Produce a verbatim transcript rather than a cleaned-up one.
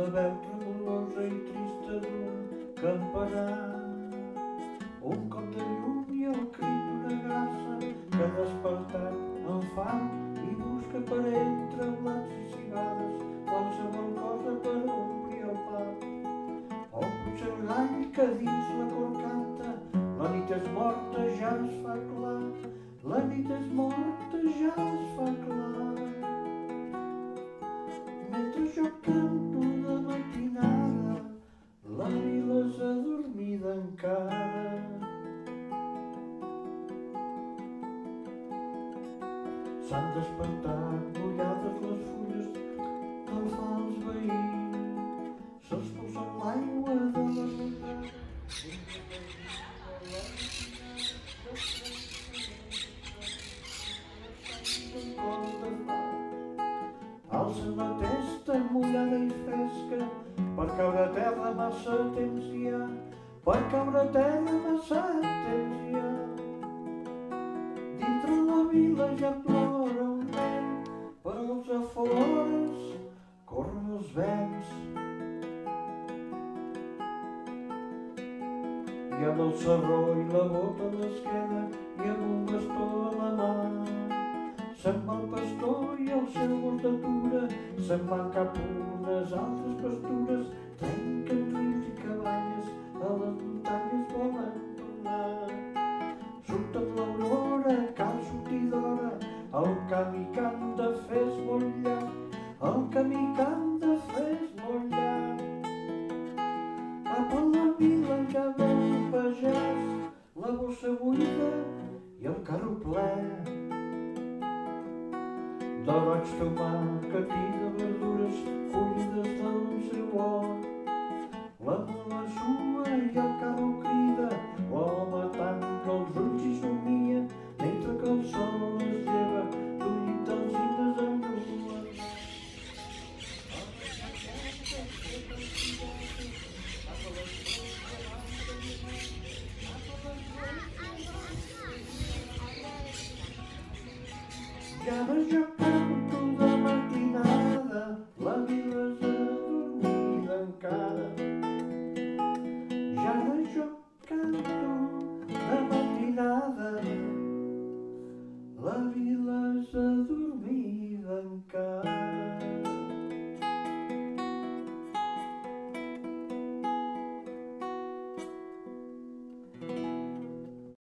la veu tremolosa i trista d'un campanar, un cop de llum i el crit d'una garça que despertat en fam i busca per entre blats i cigades qualsevol cosa per omplir el pap. O potser el gall que dins la cor canta, la nit és morta, ja es fa clar, la nit és morta, ja es fa clar. Mentre jo canto de matinada, la vila és adormida encara. S'han despertat mullades les fulles del fals veí, s'expulsa l'aigua de la ruta. Alça la testa mullada i fresca, per caure a terra massa temps hi ha, per caure a terra massa temps hi ha. Dintre la vila ja plora un nen, per als afores corren els vents. I amb el sarró i la bota a l'esquena i amb un bastó a la mà, se'n va el pastor i el seu gos d'atura, se'n van cap a unes altres pastures, trenquen rius i cabanyes, a les muntanyes volen tornar. Surt amb l'aurora, cal sortir d'hora, el camí que han de fer és molt llarg, el camí que han de fer és molt llarg. Cap a la vila ja veu el pagès, la bossa buida i el carro ple d'oroig, tomàquet i de verdures collides del seu hort. La mula sua i el